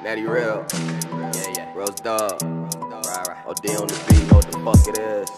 Matty Real, Rose Dog, OD on the beat, know what the fuck it is.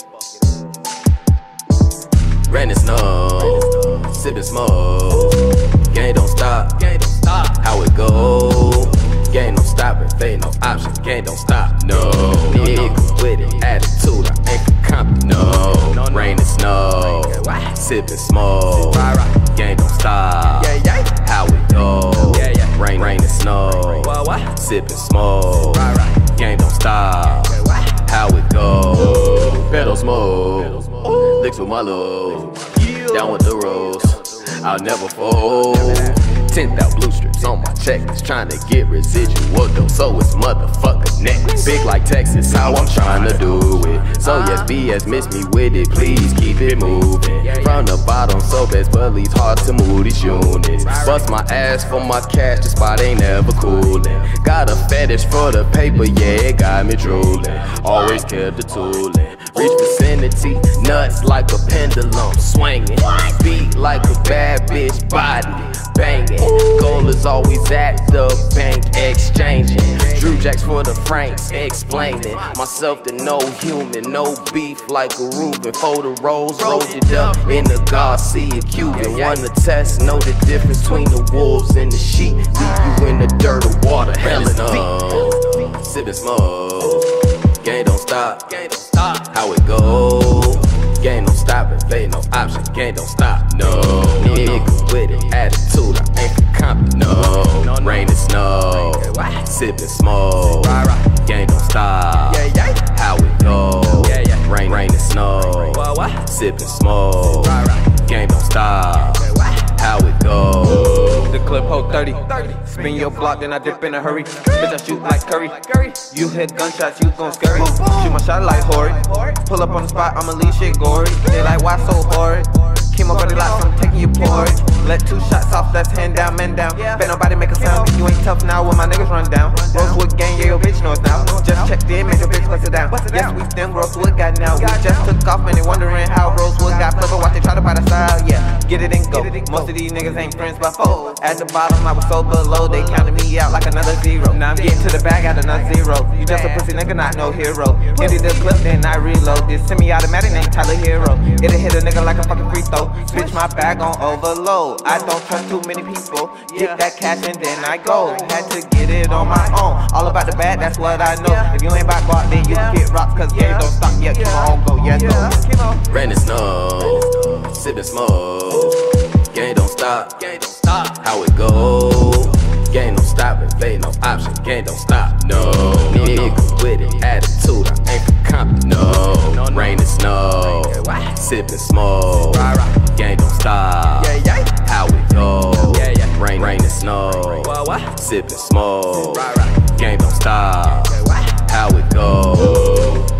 Rain and snow, sippin' smoke, game don't stop, how it go? Game don't stop, and fade no option, game don't stop, no. Niggas with it, attitude, I ain't for company, no. Rain and snow, sippin' smoke, game don't stop, how it go? Rain and snow, sippin' smoke, game don't stop, how it go? Pedal smoke, licks with my love, down with the rose, I'll never fold. 10,000 blue strips on my checklist, trying to get residual though, so it's motherfucker next. Big like Texas, how I'm trying to do it. So yes, BS, miss me with it, please keep it moving. From the bottom, so best buddies, hard to move these units. Bust my ass for my cash, the spot ain't never coolin'. Got a fetish for the paper, yeah, it got me drooling. Always kept the toolin'. Reach vicinity, nuts like a pendulum, swinging. Beat like a bad bitch body, banging. Goal is always at the bank, exchanging. Drew Jacks for the Franks, explaining myself to no human, no beef like a Reuben. For the rolls, rolled it up in the Garcia Cuban. Wanna test, know the difference between the wolves and the sheep. Leave you in the dirt or water, hell is deep. Sippin' smoke, game don't stop, how it go? Game don't stop, and fade no option, game don't stop, no. Niggas with it, attitude, I ain't for company, no. Rain and snow, sippin' smoke, game don't stop, how it go? Rain and snow, sippin' smoke, game don't stop, how it go? The clip hold 30. Spin your block, then I dip in a hurry. Bitch, I shoot like Curry. You hit gunshots, you gon' scurry. Shoot my shot like horrid. Pull up on the spot, I'ma leave shit gory. They like, why so horrid? Keep my body locked, I'm taking your porridge. Let 2 shots off, that's hand down, man down. Bet nobody make a sound, you ain't tough now when my niggas run down. Rosewood gang, yeah, your bitch knows now. Just checked in, make your bitch bust it down. Yes, we them Rosewood got now. We just took off and they wondering how Rosewood got flipper. Watch they try to buy the style, yeah. Get it and go. Most of these niggas ain't friends by foe. At the bottom, I was so below, they counted me out like another zero. Now I'm getting to the bag, got another zero. You just a pussy nigga, not no hero. Empty the clip, then I reload. This semi-automatic named Tyler Hero. It'll hit a nigga like a fucking free throw. Switch my bag on overload. I don't trust too many people. Get that cash and then I go. Had to get it on my own. All about the bag, that's what I know. If you ain't about guard, then you can get rocks, cause game don't stop yet. Come on, go, yeah, go. Rain and snow, sippin' smoke, game don't stop, how it go? Game don't stop, and fade no option, game don't stop, no. Niggas with it, attitude, I ain't for company, no. Rain and snow, sippin' smoke, game don't stop, how it go? Rain and snow, sippin' smoke, game don't stop, how it go?